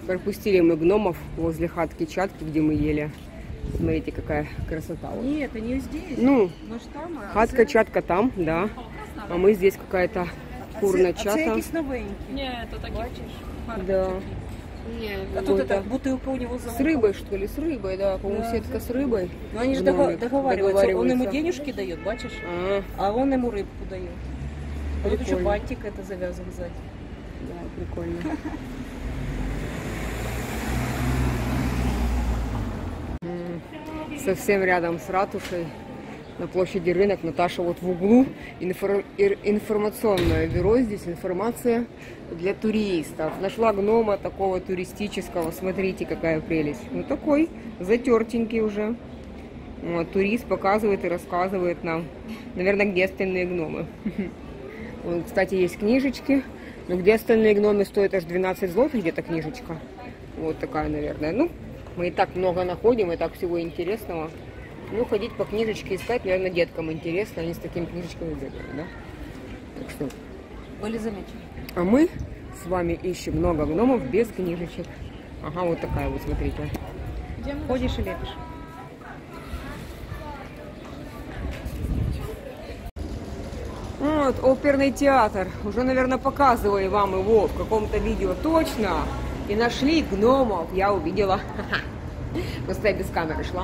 Пропустили мы гномов возле хатки-чатки, где мы ели. Смотрите, какая красота. Вот. Нет, они здесь. Ну, там, хатка-чатка там, да. А мы здесь какая-то курна чата. Нет, это так бачишь. Да. Нет, а тут эта бутылка у него за с рыбой, что ли? С рыбой, да. По-моему, да, сетка с рыбой. Но они же договариваются. Он ему денежки дает, бачишь? А он ему рыбку дает. А тут еще бантик это завязан сзади. Да, прикольно. Совсем рядом с ратушей, на площади Рынок, Наташа вот в углу. Информационное бюро, здесь информация для туристов. Нашла гнома такого туристического, смотрите, какая прелесть. Ну такой, затертенький уже. Вот, турист показывает и рассказывает нам, наверное, где остальные гномы. Вот, кстати, есть книжечки, но где остальные гномы стоят аж 12 злотых, где-то книжечка. Вот такая, наверное. Ну, мы и так много находим, и так всего интересного. Ну, ходить по книжечке искать, наверное, деткам интересно, они с такими книжечками бегают, да? Так что... Были замечены. А мы с вами ищем много гномов без книжечек. Ага, вот такая вот, смотрите. Ходишь и лепишь. Вот, оперный театр. Уже, наверное, показывали вам его в каком-то видео точно. И нашли гномов. Я увидела. Просто я без камеры шла.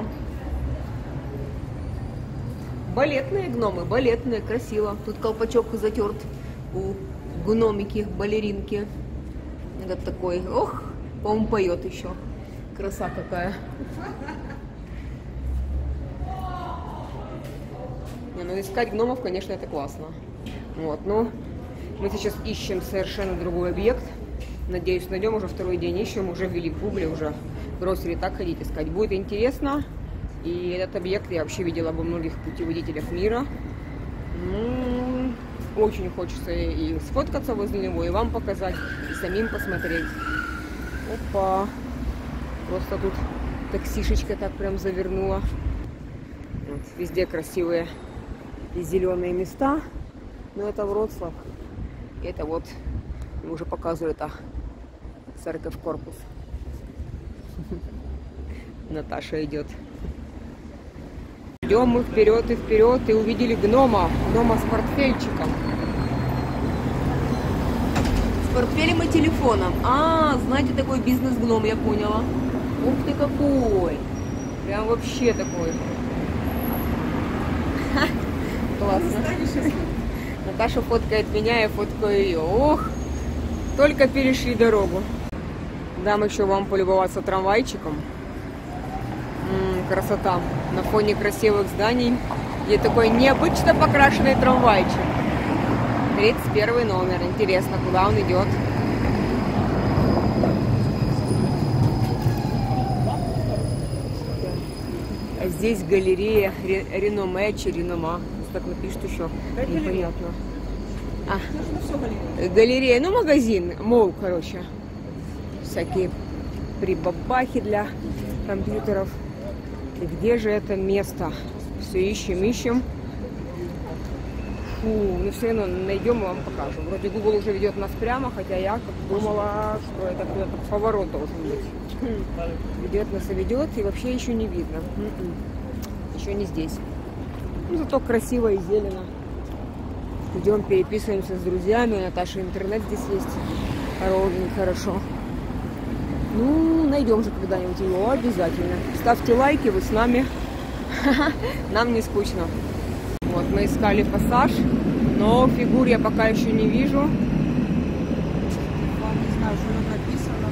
Балетные гномы, балетные, красиво. Тут колпачок затерт у гномики, балеринки. Это такой, ох, по-моему, поет еще. Краса какая. Не, ну искать гномов, конечно, это классно. Вот, но мы сейчас ищем совершенно другой объект. Надеюсь, найдем, уже второй день ищем, уже ввели в Гугле, уже бросили так ходить искать. Будет интересно. И этот объект я вообще видела во многих путеводителях мира. Очень хочется и сфоткаться возле него, и вам показать, и самим посмотреть. Опа! Просто тут таксишечка так прям завернула. Вот, везде красивые и зеленые места. Но это Вроцлав. И это вот, уже показываю, это церковь корпус. Наташа идет. Идем мы вперед, и увидели гнома. Гнома с портфельчиком. С портфелем и телефоном. А, знаете, такой бизнес-гном, я поняла. Ух ты какой. Прям вообще такой. Классно. Наташа фоткает меня, я фоткаю ее. Ох, только перешли дорогу. Дам еще вам полюбоваться трамвайчиком. Красота. На фоне красивых зданий. И такой необычно покрашенный трамвайчик. 31 номер. Интересно, куда он идет. А здесь галерея Реноме, Ренома. Так напишут еще. Непонятно. Галерея, ну магазин, мол, короче. Всякие прибабахи для компьютеров. И где же это место? Все ищем. Фу, ну все равно найдем и вам покажем. Вроде Google уже ведет нас прямо, хотя я как думала, что это какой-то поворот должен быть. Ведет нас и ведет, и вообще еще не видно. Еще не здесь. Ну, зато красиво и зелено. Идем, переписываемся с друзьями. Наташа интернет здесь есть. Хорошо. Ну, найдем же когда-нибудь его обязательно. Ставьте лайки, вы с нами. Нам не скучно. Вот, мы искали пассаж, но фигур я пока еще не вижу. Не знаю, что тут написано.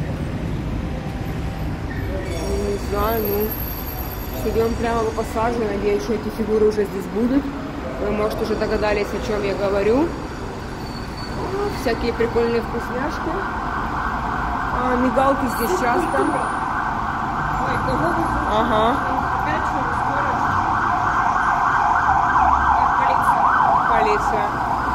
Не знаю, ну, идем прямо по пассажу. Надеюсь, что эти фигуры уже здесь будут. Вы, может, уже догадались, о чем я говорю. Всякие прикольные вкусняшки. Мигалки здесь часто. Ой, кого вы? Ага. Опять что, скорость? Полиция.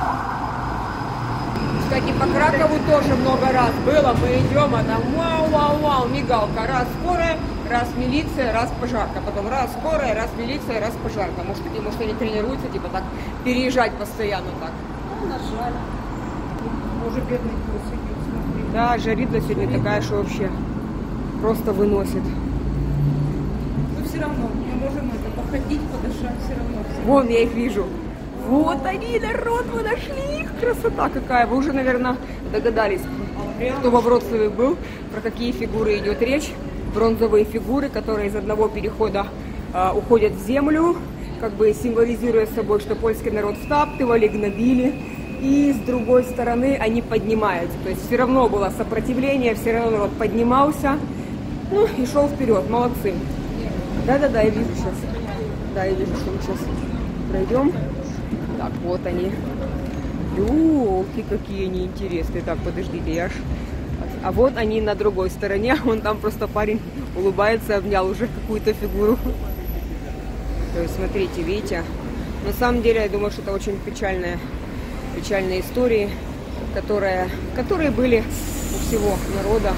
Кстати, по Кракову тоже много раз было. Мы идем, а там вау, мигалка. Раз скорая, раз милиция, раз пожарка. Потом раз скорая, раз милиция, раз пожарка. Может они тренируются, типа так, переезжать постоянно так. Ну, нажали. Уже бедный пес идет, смотри. Да, жарита сегодня такая, что вообще просто выносит. Но все равно, мы можем это походить, подышать, все равно. Вон, я их вижу. Вот они, народ, мы нашли их. Красота какая. Вы уже, наверное, догадались, кто во Вроцлаве был, про какие фигуры идет речь. Бронзовые фигуры, которые из одного перехода уходят в землю, как бы символизируя собой, что польский народ втаптывали, гнобили. И с другой стороны они поднимаются. То есть все равно было сопротивление, все равно народ поднимался. Ну и шел вперед. Молодцы. Да-да-да, я вижу сейчас. Да, я вижу, что мы сейчас пройдем. Так, вот они. Ёлки, какие они интересные. Так, подождите, я ж... А вот они на другой стороне. Вон там просто парень улыбается, обнял уже какую-то фигуру. То есть, смотрите, видите? На самом деле, я думаю, что это очень печальные истории, которые были у всего народа.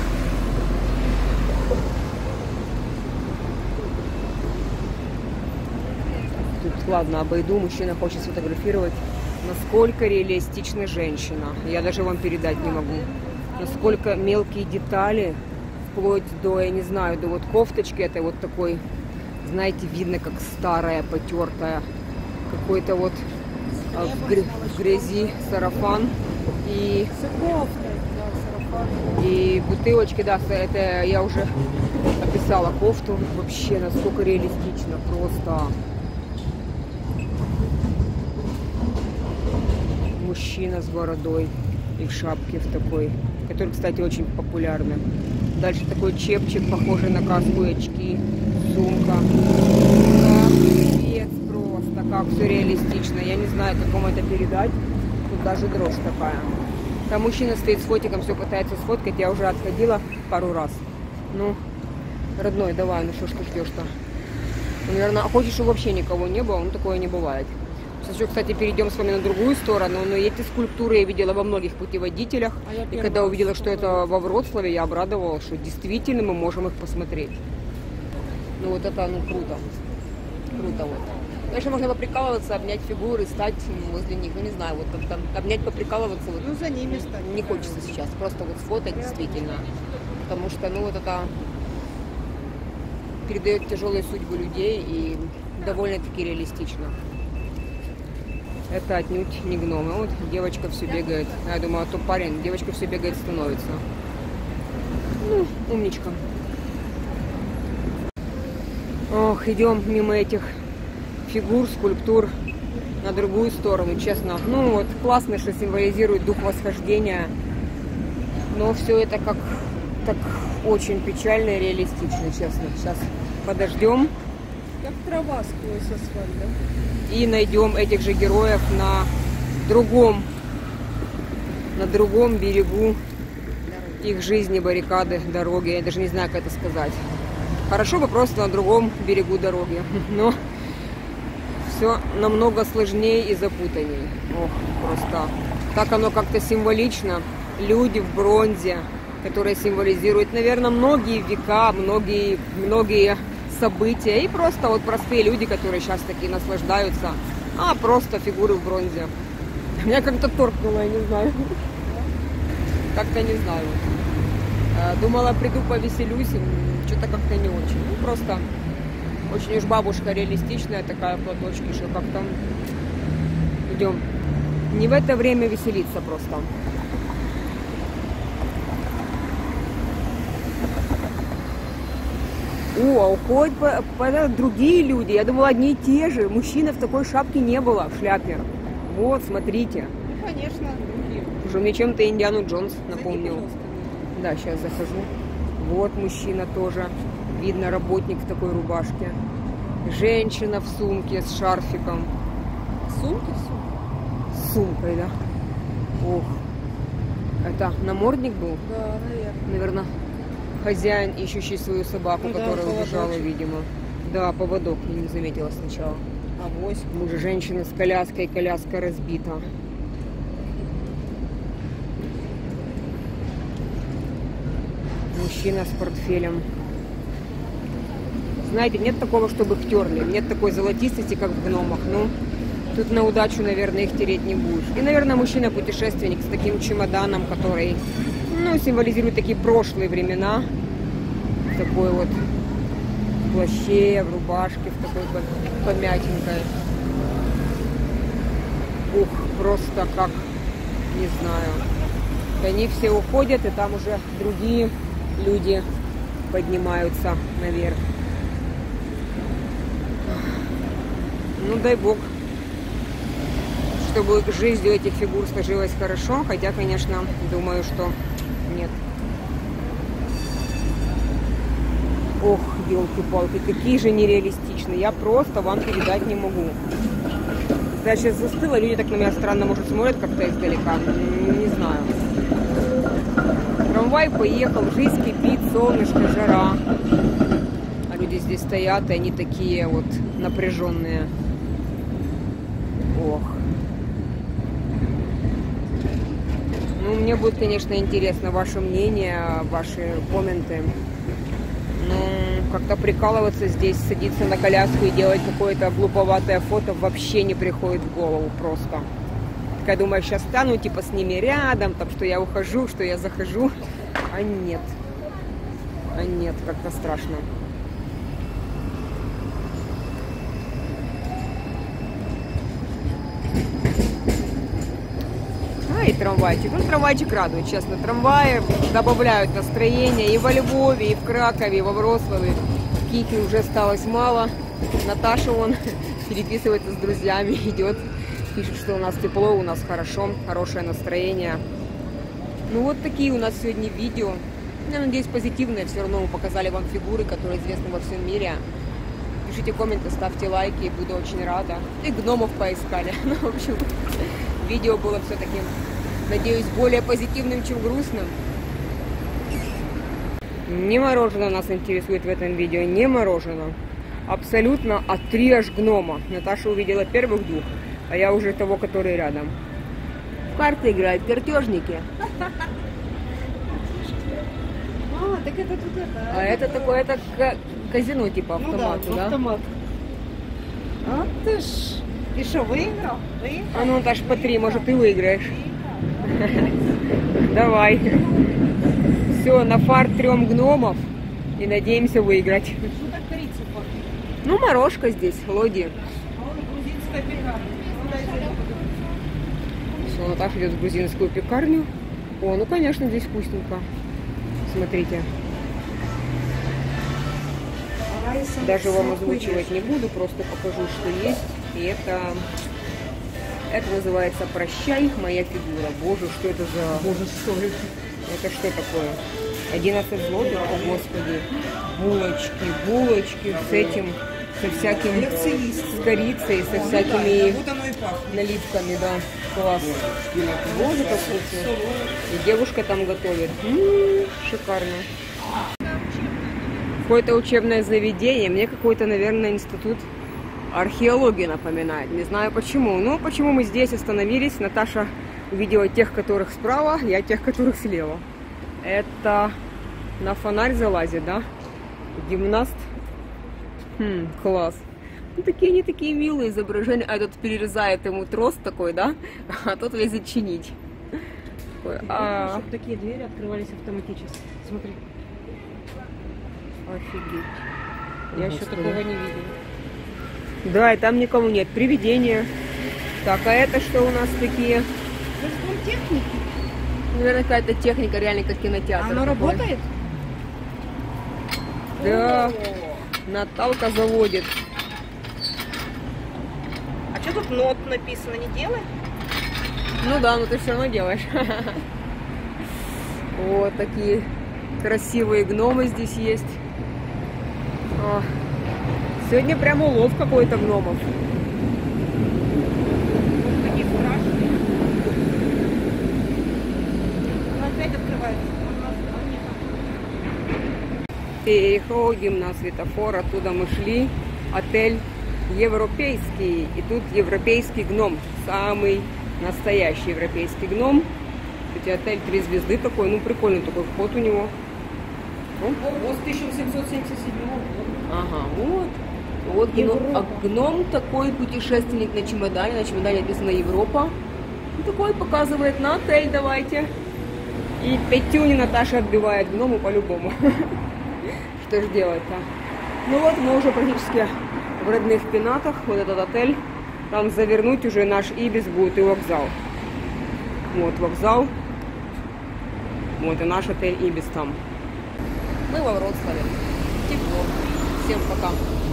Тут, ладно, обойду. Мужчина хочет сфотографировать. Насколько реалистична женщина. Я даже вам передать не могу. Насколько мелкие детали, вплоть до, я не знаю, до вот кофточки этой вот такой, знаете, видно, как старая, потертая. Какой-то вот в грязи сарафан. И бутылочки, да, это я уже описала кофту. Вообще, насколько реалистично, просто. Мужчина с бородой и в шапке в такой, который, кстати, очень популярный. Дальше такой чепчик, похожий на каску, и очки, сумка. Капец просто, как все реалистично. Я не знаю, как вам это передать. Тут даже дрожь такая. Там мужчина стоит с фотиком, все пытается сфоткать. Я уже отходила пару раз. Ну, родной, давай, ну что ж ты ждешь-то? Ну, наверное, хочешь, чтобы вообще никого не было, ну такое не бывает. Сейчас еще, кстати, перейдем с вами на другую сторону. Но эти скульптуры я видела во многих путеводителях. И когда увидела, что это во Вроцлаве, я обрадовалась, что действительно мы можем их посмотреть. Ну вот это, ну круто. Круто вот. Конечно, можно поприкалываться, обнять фигуры, стать возле них. Ну не знаю, вот как-то обнять, поприкалываться. Вот, ну за ними стать. Не хочется сейчас. Просто вот сфотать действительно. Потому что, ну вот это передает тяжелые судьбы людей и довольно-таки реалистично. Это отнюдь не гномы. Вот девочка все бегает. Я думаю, а то парень. Девочка все бегает, становится. Ну, умничка. Ох, идем мимо этих фигур, скульптур на другую сторону, честно. Ну вот, классно, что символизирует дух восхождения. Но все это как так очень печально и реалистично, честно. Сейчас подождем. Как трава сквозь асфальт, да? И найдем этих же героев на другом берегу их жизни, баррикады, дороги. Я даже не знаю, как это сказать. Хорошо бы просто на другом берегу дороги. Но все намного сложнее и запутанней. Ох, просто. Так оно как-то символично. Люди в бронзе, которые символизируют, наверное, многие века, многие события. И просто вот простые люди, которые сейчас такие наслаждаются. А просто фигуры в бронзе. Меня как-то торкнуло, я не знаю. Как-то не знаю. Думала, приду повеселюсь. Что-то как-то не очень. Ну, просто очень уж бабушка реалистичная такая в платочке, что как-то идем. Не в это время веселиться просто. О, уходят другие люди. Я думала, одни и те же. Мужчины в такой шапке не было, в шляпе. Вот, смотрите. Ну, конечно, другие. Уже мне чем-то Индиану Джонс напомнил. Да, сейчас захожу. Вот мужчина тоже. Видно, работник в такой рубашке. Женщина в сумке с шарфиком. Сумки все? С сумкой, да. Ох. Это намордник был? Да, наверное. Наверное, хозяин, ищущий свою собаку, Ну, которая да, убежала, видимо. Да, поводок, я не заметила сначала. Авось. Мужа, женщина с коляской, коляска разбита. Мужчина с портфелем. Знаете, нет такого, чтобы их терли. Нет такой золотистости, как в гномах. Ну, тут на удачу, наверное, их тереть не будешь. И, наверное, мужчина-путешественник с таким чемоданом, который, ну, символизирует такие прошлые времена. в такой вот плаще, в рубашке, в такой помятенькой. Ух, просто как, не знаю. И они все уходят, и там уже другие люди поднимаются наверх. Ну, дай бог, чтобы жизнь у этих фигур сложилась хорошо, хотя, конечно, думаю, что нет. Ох, елки-палки, какие же нереалистичные, я просто вам передать не могу. Я сейчас застыла, люди так на меня странно, может, смотрят как-то издалека, не знаю. Трамвай поехал, жизнь кипит, солнышко, жара. А люди здесь стоят, и они такие вот напряженные. Ох. Ну, мне будет, конечно, интересно ваше мнение, ваши комменты. Ну, как-то прикалываться здесь, садиться на коляску и делать какое-то глуповатое фото вообще не приходит в голову просто. Я думаю, сейчас стану типа с ними рядом, там, что я ухожу, что я захожу. А нет. А нет, как-то страшно. А, и трамвайчик. Ну, трамвайчик радует, честно. Трамваи добавляют настроение и во Львове, и в Кракове, и во Вроцлаве. В Киеве уже осталось мало. Наташа, вон, переписывается с друзьями, идет. Пишет, что у нас тепло, у нас хорошо, хорошее настроение. Ну вот такие у нас сегодня видео. Я надеюсь, позитивные. Все равно мы показали вам фигуры, которые известны во всем мире. Пишите комменты, ставьте лайки, буду очень рада. И гномов поискали. Ну, в общем, видео было все-таки, надеюсь, более позитивным, чем грустным. Не мороженое нас интересует в этом видео, не мороженое. Абсолютно, а 3 аж гнома. Наташа увидела первых 2. А я уже того, который рядом. В карты играют картежники. А, так это тут это. А это такое, это казино типа автомат, ну, да? Автомат. А ты ж. И что, выиграл? А ну, Наташ, по 3, может, ты выиграешь. Давай. Все, на фарт 3 гномов. И надеемся выиграть. Ну, так корицу пахнет. Ну, морожка здесь, лоди. Грузинская пекарня. Все, Наташа идет в грузинскую пекарню. О, ну, конечно, здесь вкусненько. Смотрите. Даже вам озвучивать не буду, просто покажу, что есть. И это называется «Прощай, моя фигура». Боже, что это за... Боже, что это? Это что такое? 11 злотых, о господи. Булочки с этим, со всяким... С корицей, со всякими наливками, да. Класс. Боже, как вкусно. И девушка там готовит. Шикарно. Какое-то учебное заведение. Мне какой-то, наверное, институт археологии напоминает. Не знаю почему. Но почему мы здесь остановились? Наташа увидела тех, которых справа, я тех, которых слева. Это на фонарь залазит, да? Гимнаст. Класс. Ну, такие они такие милые изображения. А этот перерезает ему трос такой, да? А тот лезет чинить. Чтобы такие двери открывались автоматически. Смотри. Офигеть. Я еще такого не видела. Да, и там никого нет. Привидения. Так, а это что у нас такие? Это техники. Наверное, какая-то техника, реально как кинотеатр. Оно работает? Да. Наталка заводит. А что тут нот написано? Не делай? Ну да, но ты все равно делаешь. Вот такие красивые гномы здесь есть. О, сегодня прям улов какой-то гномов. Такие страшные. Она опять открывается. Переходим на светофор, оттуда мы шли. Отель европейский. И тут европейский гном. Самый настоящий европейский гном. Кстати, отель 3 звезды такой. Ну, прикольный такой вход у него. Вот 1777 года. Ага, вот. Вот гном, а гном такой путешественник на чемодане. На чемодане написано Европа. И такой показывает на отель, давайте. И 5 Наташа отбивает гному по-любому. Что ж делать-то? Ну вот, мы уже практически в родных Пенатах. Вот этот отель. Там завернуть уже наш Ибис будет и вокзал. Вот вокзал. Вот и наш отель Ибис там. Мы во Вроцлаве. Тепло. Всем пока.